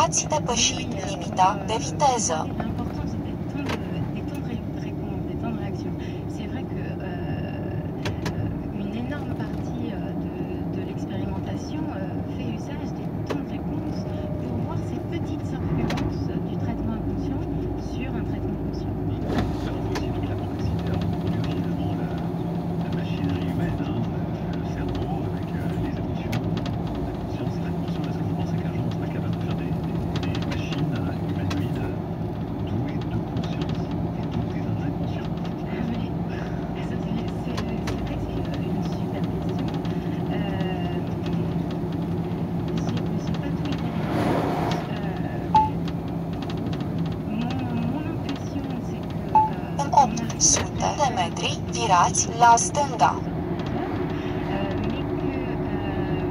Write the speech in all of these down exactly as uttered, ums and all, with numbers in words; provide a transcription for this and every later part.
Ați depășit limita de viteză. L'important, c'est des temps de, des temps de ré- réponse, des temps de réaction. C'est vrai que euh, euh, une énorme partie euh, de, de l'expérimentation euh, fait usage des temps de réponse pour voir ces petites influences du traitement inconscient sur un traitement conscient. Ça montre aussi toute la complexité à reproduire finalement la, la machinerie humaine, hein, le cerveau avec euh, les émotions, la conscience, l'inconscient. Est-ce que vous pensez qu'un jour on sera capable de faire des, des, des machines humanoïdes douées de conscience et dotées d'un inconscient? Ah, mais ça, c'est c'est- c'est vrai que c'est une, une super question. Euh, j'ai j'ai pas tout été euh, mon, mon impression, c'est que euh, În on opt arrive à sute faire de metri, virați la stânga. euh, mais que, euh,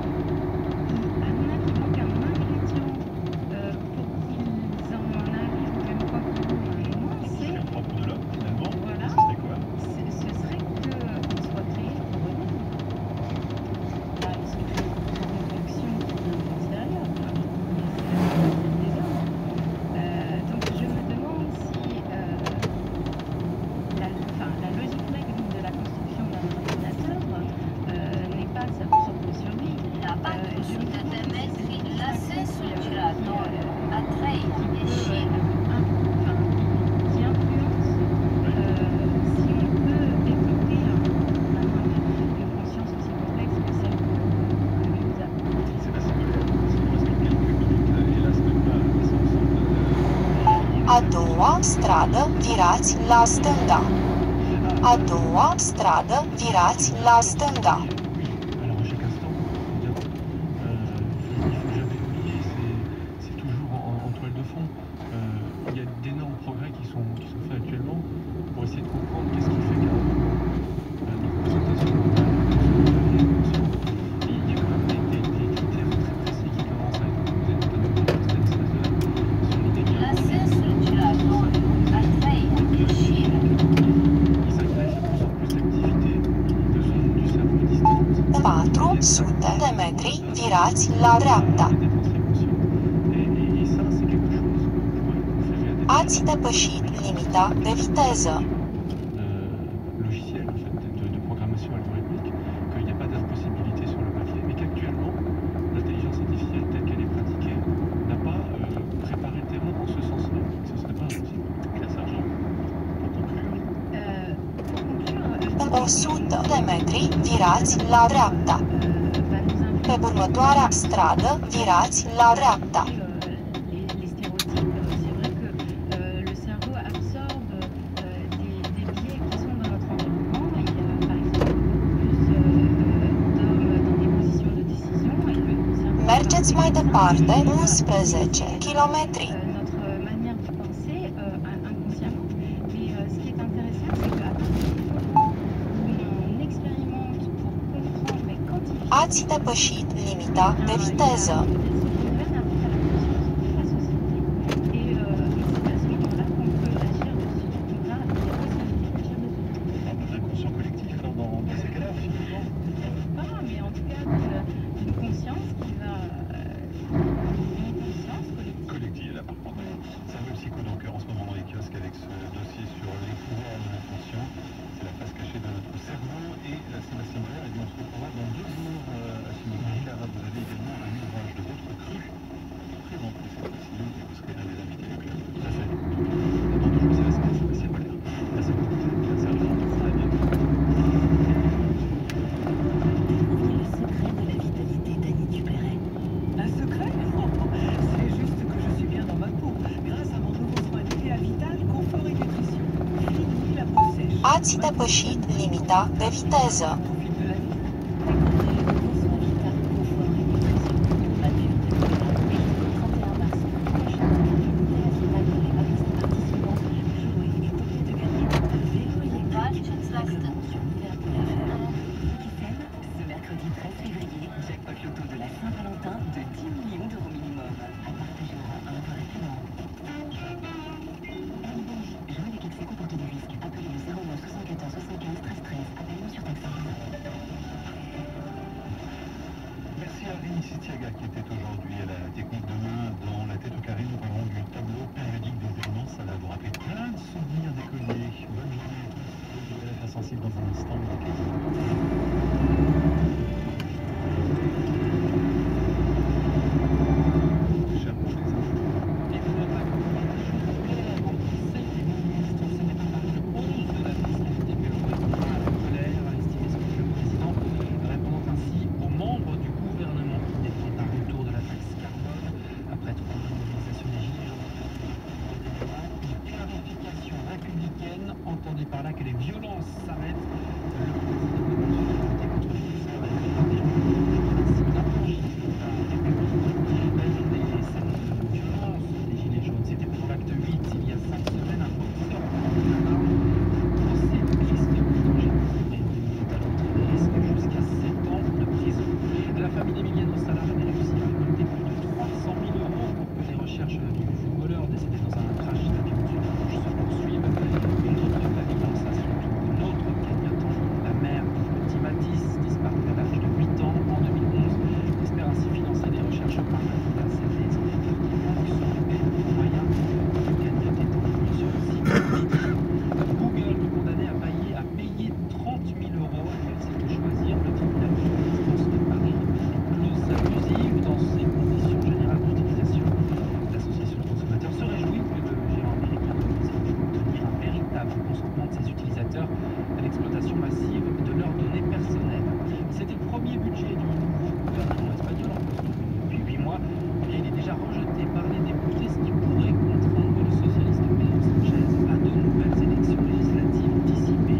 à mon avis, il manque un ingrédient euh, pour qu'ils en arrivent au même point que nous à un moment, Ce qui c'est serait propre de l'homme finalement? Voilà. Ce serait quoi? ce ce serait qu'on soit créé pour eux-mêmes. Là, ils sont créés pour une fonction qui vient de l'extérieur, mais c'est des hommes. Euh, donc je me demande si euh, la, enfin, la logique même de la construction d'un ordinateur euh, n'est pas sa propre survie. La Euh, et je me quattrocento demande si metri, c'est pour ça l'ascenso qui, euh, giratore qui, a euh, tre qui peut, e euh, scende. un- enfin, qui influence euh, si on peut développer un, vraiment une, une conscience aussi complexe que celle que, que nous avons. Sébastien Boller, parce qu'il nous reste que quelques minutes, hélas même pas assez ensemble. A doua stradă, virați la stânga. A doua stradă, virați la stânga. Oui, alors à chaque instant, évidemment. Euh, il faut jamais oublier, c'est c'est toujours en, en toile de fond. Euh, il y a d'énormes progrès qui sont, qui sont faits actuellement pour essayer de comprendre qu'est-ce qui fait qu'à un moment, euh, notre présentation mentale, notre devenir conscient. Et il y a quand même des, des, des critères très précis qui commencent à être proposés, notamment par Einstein Straser, sur l'idée qu'il y a un L'ascenso giratore a tre e scende. il s'agrège de plus en plus d'activités de zone du cerveau distinctes. În patru sute de metri, virați la dreapta. D'être très conscient. Et, et, et ça, c'est quelque chose qu'on pourrait conférer à des Ați depășit limita de viteză. euh, logiciels en fait, de, de programmation algorithmique, qu'il n'y a pas d'impossibilité sur le papier, mais qu'actuellement, l'intelligence artificielle telle qu'elle est pratiquée n'a pas euh, préparé le terrain dans ce sens-là. Ce serait pas impossible. Claire Sargent, pour conclure. Euh, pour conclure, je În dirais o que sută de metri, virați la dreapta. euh, va nous Pe influencer următoarea stradă, virați la dreapta. Euh, les, les stéréotypes, euh, c'est vrai que euh, le cerveau absorbe euh, des, des biais qui sont dans notre environnement. Il y a par exemple beaucoup plus euh, d'hommes dans des positions de décision et le cerveau va Mergeți mai departe, influencer unsprezece kilometri. euh, notre manière de penser euh, in- inconsciemment. Mais euh, ce qui est intéressant, c'est qu'à partir du moment où on expérimente pour comprendre et quantifier Ați depășit limita de viteză. L'inconscient collectif alors, dans, dans ces cas-là, finalement. Pas, mais en tout cas d'une conscience qui va. Une conscience collective. Collectif, là par contre. Samuel Psycho, donc en ce moment dans les kiosques avec ce dossier sur les pouvoirs de l'inconscient. C'est la face cachée de notre cerveau. Et euh, Sébastien Boller, eh bien, on se retrouvera dans deux jours euh, à ce niveau. Clara, vous avez également un ouvrage de votre cru présenté cette fois-ci et vous serez un des invités du club. Tout à fait. Dans deux jours, c'est la semaine Sébastien Boller. Merci beaucoup, Claire Sergent. À bientôt. Découvrez le secret de la vitalité d'Annie Dupéret. Un secret? C'est juste que je suis bien dans ma peau, grâce à mon nouveau soin d'idéal vital, confort et nutrition. Fini la peau sèche. Ați depășit limita de viteză. Profite de la vie. Découvrez le nouveau soin vital, confort et nutrition. Mature de Dupéret. Et jusqu'au trente et un mars prochain, l'idéal vital de les max participants. Jouez et tentez de gagner un vélo électrique. Règlement sur univers point f r. Qui s'aime, ce mercredi treize février, jackpot loto de la Saint-Valentin de dix millions d'euros minimum. À partager au un par événement. Jouer avec excès comporte des risques. Appelez le zéro neuf soixante-quatorze soixante-quinze treize treize. Appel non surtaxé. Merci à Rémi Sitiaga qui était aujourd'hui à la technique de main dans la sensible dans un instant. Chapeau les infos. Et pour notre accompagnement, le Conseil des ministres s'est préparé le onze de la fiscalité biologique à la colère, a estimé ce que le président, répondant ainsi aux membres du gouvernement qui défendent un retour de la taxe carbone après trois mois de mobilisation des gilets jaunes. Une clarification républicaine, entendez par là que les violences s'arrêtent. Le président de la lutter contre les feux a déclaré ainsi l'apogée de la République. La journée des scènes de violence des gilets jaunes, c'était pour l'acte huit il y a cinq semaines, un boxeur procès triste danger et notamment entraîné risque jusqu'à sept ans de prison. La famille d'Emiliano Sala avait réussi à récolter plus de trois cent mille euros pour que les recherches du voleur décédé dans un crash d'avion du Rouge se poursuivent. Une autre famille lance à son tour une autre cagnotte en ligne. La mère du petit Matisse, disparu à l'âge de huit ans en deux mille onze, espère ainsi financer des recherches parallèles à celles des enquêteurs qui manquent sur les moyens. La cagnotte est en ligne sur le site Midi. Google condamné à payer, à payer trente mille euros à l'U F C Que Choisir. Le tribunal de justice de Paris reconnaît des clauses abusives dans ses conditions générales d'utilisation. L'association de consommateurs se réjouit que le géant américain puisse obtenir un véritable consentement de ses utilisateurs à l'exploitation massive de leurs données personnelles. C'était le premier budget du nouveau gouvernement espagnol en poste depuis huit mois. Et il est déjà rejeté par les députés, ce qui pourrait contraindre le socialiste Pedro Sánchez à de nouvelles élections législatives anticipées.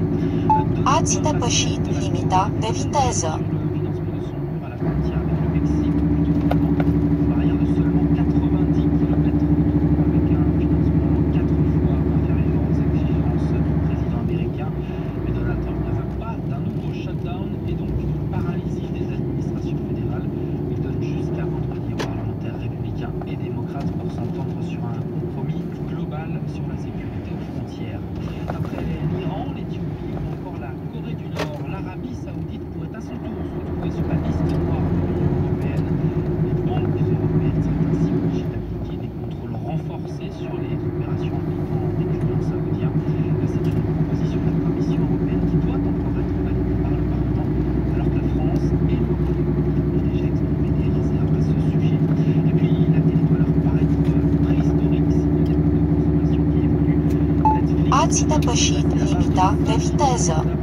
Ați depășit limita de viteză. Sur le financement de son mur à la frontière avec le Mexique, plutôt évidemment, une barrière de seulement quatre-vingt-dix kilomètres avec un financement quatre fois inférieur aux exigences du président américain. Mais Donald Trump ne veut pas d'un nouveau shutdown et donc une paralysie des administrations fédérales. Il donne jusqu'à vendredi aux parlementaires républicains et démocrates pour s'entendre sur un compromis global sur la sécurité aux frontières. Après l'Iran, l'Éthiopie ou encore la Corée du Nord, l'Arabie Saoudite pourrait à son tour se retrouver sur la liste noire de l'Union européenne. Les banques européennes seraient ainsi obligées d'appliquer des contrôles renforcés sur les opérations impliquant des clients saoudiens. C'est une proposition de la Commission européenne qui doit encore être validée par le Parlement, alors que la France et le Royaume-Uni ont déjà exprimé des réserves à ce sujet. Et puis la télé doit leur paraître préhistorique, signe des modes de consommation qui évoluent. Netflix Ați depășit limita de viteză.